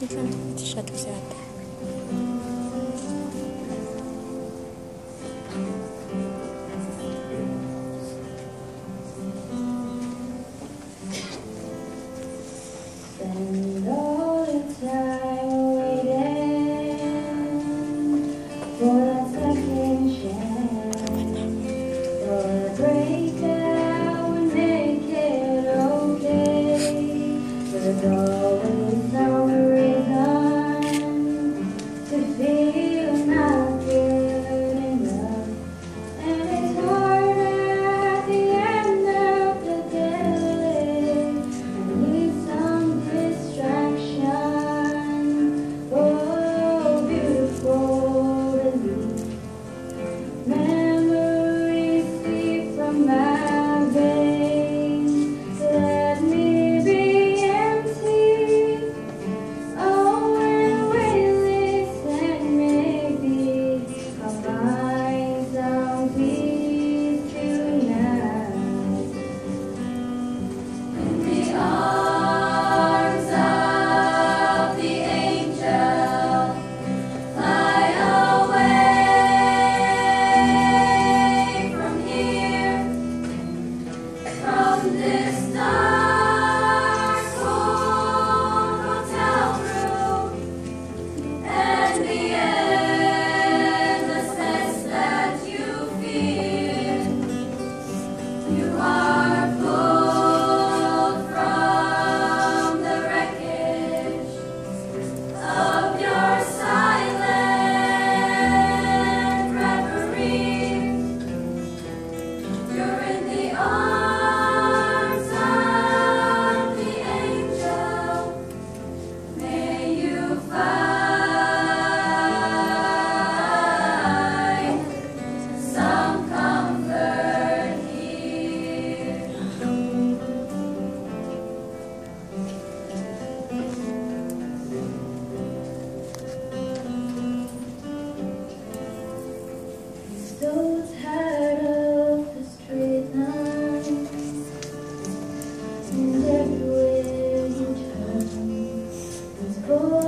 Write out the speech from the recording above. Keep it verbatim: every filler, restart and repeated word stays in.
Listen, it's shut si ate. Spend all the time waiting for that second chance, for a break that would make it okay. There's always some reason to feel not good enough, and it's harder at the end of the day. I need some distraction. Oh, beautiful relief. Memories seep from my veins. Let me be empty. Oh, and we'll listen, maybe I'll find some peace tonight. In the arms of the angel, fly away from here, from this dark cold hotel room, and the endlessness that you feel. You are pulled from the wreckage of your silent reverie. You're in the arms of the angel. May you find some comfort here. So tired of the straight lines, and everywhere you turn, there's